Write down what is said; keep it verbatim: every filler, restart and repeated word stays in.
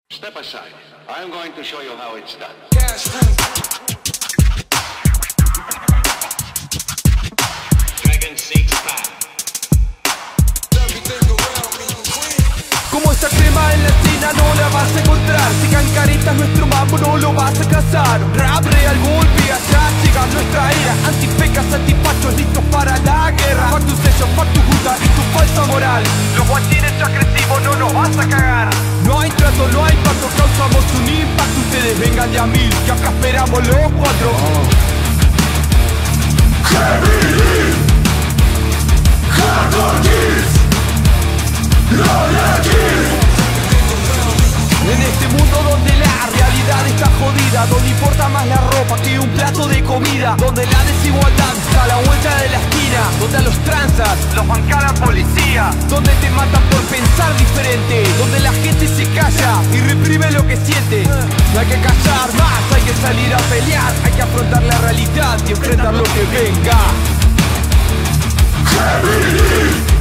Step aside. I'm going to show you how it's done. Dragon Six Pack. Como esta crema en la escena no la vas a encontrar. Sigan caritas, nuestro mambo no lo vas a cazar. Rap real, golpe allá, llega nuestra era. Antipecas, antipachos, listos para la guerra. Fuck tu sello, fuck tu puta y tu falsa moral. Los guachines agresivos no nos vas a cagar. No hay trato, no hay pacto, causamos un impacto. Ustedes vengan de a mil, que acá esperamos los cuatro. Heavy Hardcore Kids, Gloria Kids. En este mundo donde la realidad está jodida, donde importa más la ropa que un plato de comida, donde la desigualdad está a la vuelta de la esquina, donde a los tranzas los banca la policía, donde te matan por pensar diferente, donde la gente se calla y reprime lo que siente. No hay que callar más, hay que salir a pelear, hay que afrontar la realidad y enfrentar lo que venga. Heavy